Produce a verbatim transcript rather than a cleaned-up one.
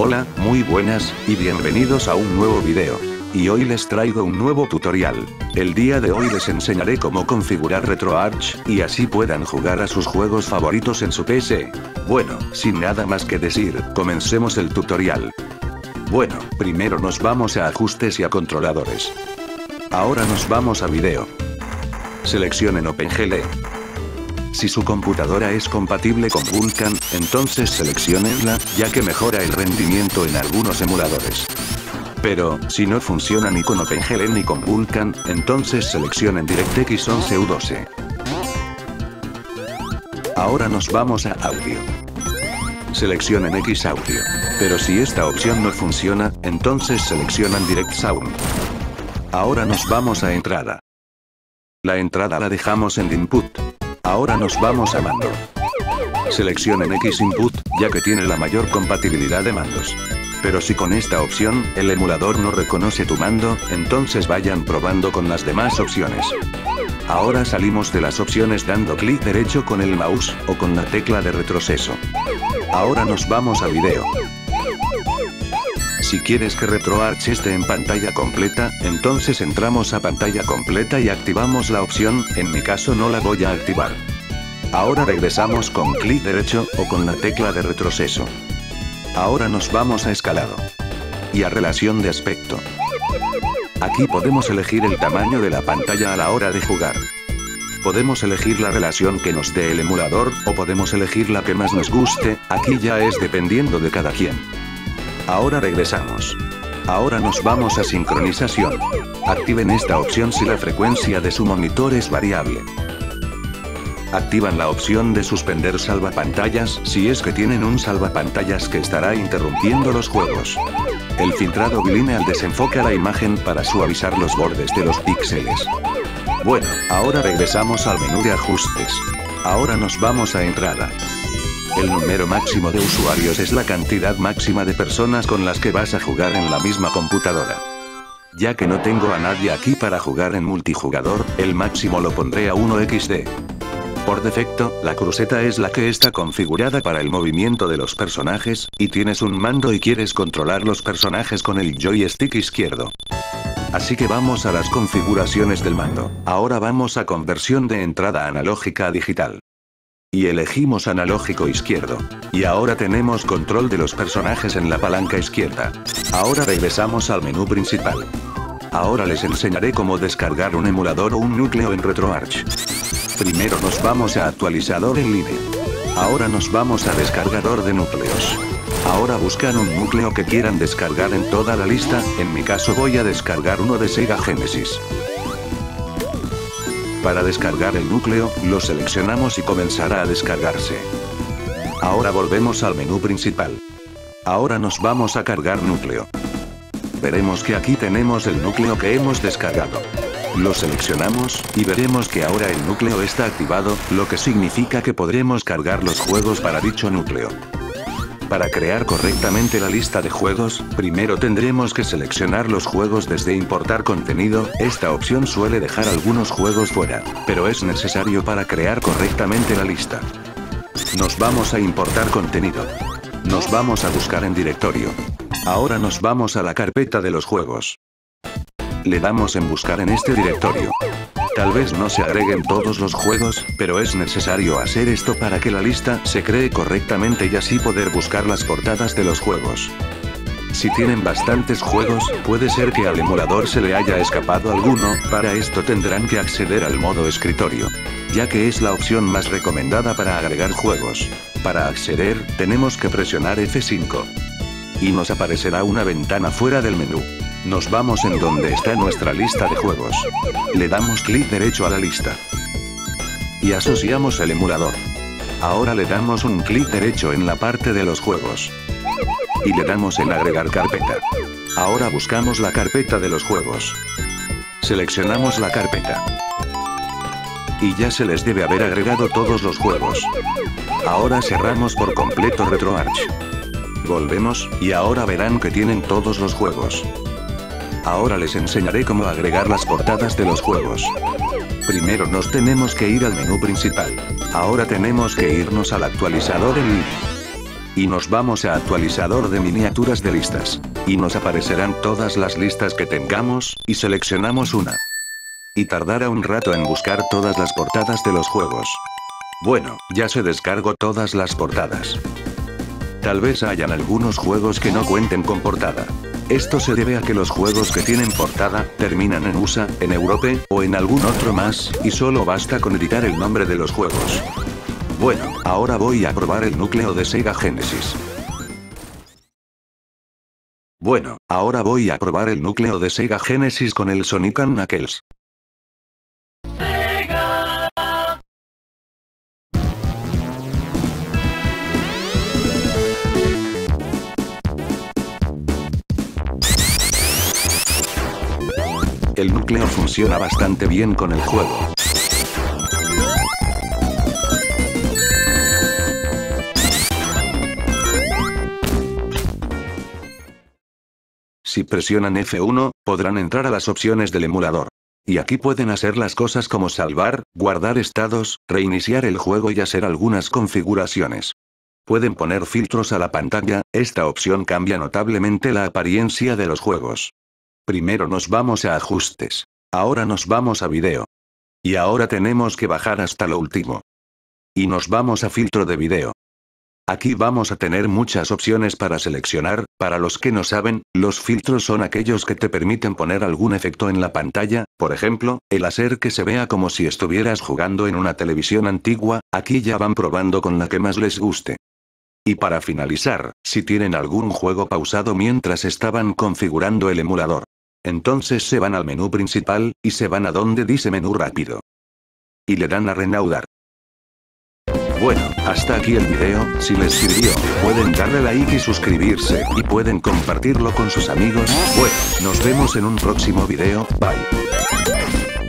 Hola, muy buenas, y bienvenidos a un nuevo video. Y hoy les traigo un nuevo tutorial. El día de hoy les enseñaré cómo configurar RetroArch, y así puedan jugar a sus juegos favoritos en su P C. Bueno, sin nada más que decir, comencemos el tutorial. Bueno, primero nos vamos a ajustes y a controladores. Ahora nos vamos a video. Seleccionen OpenGL. Si su computadora es compatible con Vulkan, entonces selecciónenla, ya que mejora el rendimiento en algunos emuladores. Pero, si no funciona ni con OpenGL ni con Vulkan, entonces seleccionen DirectX once U doce. Ahora nos vamos a audio. Seleccionen X audio. Pero si esta opción no funciona, entonces seleccionan Direct Sound. Ahora nos vamos a entrada. La entrada la dejamos en Input. Ahora nos vamos a mando. Seleccionen X Input, ya que tiene la mayor compatibilidad de mandos. Pero si con esta opción, el emulador no reconoce tu mando, entonces vayan probando con las demás opciones. Ahora salimos de las opciones dando clic derecho con el mouse, o con la tecla de retroceso. Ahora nos vamos a video. Si quieres que RetroArch esté en pantalla completa, entonces entramos a pantalla completa y activamos la opción, en mi caso no la voy a activar. Ahora regresamos con clic derecho, o con la tecla de retroceso. Ahora nos vamos a escalado. Y a relación de aspecto. Aquí podemos elegir el tamaño de la pantalla a la hora de jugar. Podemos elegir la relación que nos dé el emulador, o podemos elegir la que más nos guste, aquí ya es dependiendo de cada quien. Ahora regresamos. Ahora nos vamos a sincronización. Activen esta opción si la frecuencia de su monitor es variable. Activan la opción de suspender salvapantallas si es que tienen un salvapantallas que estará interrumpiendo los juegos. El filtrado bilineal desenfoca la imagen para suavizar los bordes de los píxeles. Bueno, ahora regresamos al menú de ajustes. Ahora nos vamos a entrada. El número máximo de usuarios es la cantidad máxima de personas con las que vas a jugar en la misma computadora. Ya que no tengo a nadie aquí para jugar en multijugador, el máximo lo pondré a uno equis de. Por defecto, la cruceta es la que está configurada para el movimiento de los personajes, y tienes un mando y quieres controlar los personajes con el joystick izquierdo. Así que vamos a las configuraciones del mando. Ahora vamos a conversión de entrada analógica a digital. Y elegimos analógico izquierdo. Y ahora tenemos control de los personajes en la palanca izquierda. Ahora regresamos al menú principal. Ahora les enseñaré cómo descargar un emulador o un núcleo en RetroArch. Primero nos vamos a actualizador en línea. Ahora nos vamos a descargador de núcleos. Ahora buscan un núcleo que quieran descargar en toda la lista, en mi caso voy a descargar uno de Sega Genesis. Para descargar el núcleo, lo seleccionamos y comenzará a descargarse. Ahora volvemos al menú principal. Ahora nos vamos a cargar núcleo. Veremos que aquí tenemos el núcleo que hemos descargado. Lo seleccionamos, y veremos que ahora el núcleo está activado, lo que significa que podremos cargar los juegos para dicho núcleo. Para crear correctamente la lista de juegos, primero tendremos que seleccionar los juegos desde importar contenido, esta opción suele dejar algunos juegos fuera, pero es necesario para crear correctamente la lista. Nos vamos a importar contenido. Nos vamos a buscar en directorio. Ahora nos vamos a la carpeta de los juegos. Le damos en buscar en este directorio. Tal vez no se agreguen todos los juegos, pero es necesario hacer esto para que la lista se cree correctamente y así poder buscar las portadas de los juegos. Si tienen bastantes juegos, puede ser que al emulador se le haya escapado alguno, para esto tendrán que acceder al modo escritorio, ya que es la opción más recomendada para agregar juegos. Para acceder, tenemos que presionar efe cinco. Y nos aparecerá una ventana fuera del menú. Nos vamos en donde está nuestra lista de juegos. Le damos clic derecho a la lista. Y asociamos el emulador. Ahora le damos un clic derecho en la parte de los juegos. Y le damos en agregar carpeta. Ahora buscamos la carpeta de los juegos. Seleccionamos la carpeta. Y ya se les debe haber agregado todos los juegos. Ahora cerramos por completo RetroArch. Volvemos, y ahora verán que tienen todos los juegos. Ahora les enseñaré cómo agregar las portadas de los juegos. Primero nos tenemos que ir al menú principal. Ahora tenemos que irnos al actualizador en línea. Y nos vamos a actualizador de miniaturas de listas. Y nos aparecerán todas las listas que tengamos, y seleccionamos una. Y tardará un rato en buscar todas las portadas de los juegos. Bueno, ya se descargó todas las portadas. Tal vez hayan algunos juegos que no cuenten con portada. Esto se debe a que los juegos que tienen portada, terminan en U S A, en Europe, o en algún otro más, y solo basta con editar el nombre de los juegos. Bueno, ahora voy a probar el núcleo de Sega Genesis. Bueno, ahora voy a probar el núcleo de Sega Genesis con el Sonic and Knuckles. El núcleo funciona bastante bien con el juego. Si presionan F uno, podrán entrar a las opciones del emulador. Y aquí pueden hacer las cosas como salvar, guardar estados, reiniciar el juego y hacer algunas configuraciones. Pueden poner filtros a la pantalla, esta opción cambia notablemente la apariencia de los juegos. Primero nos vamos a ajustes. Ahora nos vamos a video. Y ahora tenemos que bajar hasta lo último. Y nos vamos a filtro de video. Aquí vamos a tener muchas opciones para seleccionar. Para los que no saben, los filtros son aquellos que te permiten poner algún efecto en la pantalla, por ejemplo, el hacer que se vea como si estuvieras jugando en una televisión antigua. Aquí ya van probando con la que más les guste. Y para finalizar, si tienen algún juego pausado mientras estaban configurando el emulador. Entonces se van al menú principal, y se van a donde dice menú rápido. Y le dan a reanudar. Bueno, hasta aquí el video. Si les sirvió, pueden darle like y suscribirse, y pueden compartirlo con sus amigos. Bueno, nos vemos en un próximo video. Bye.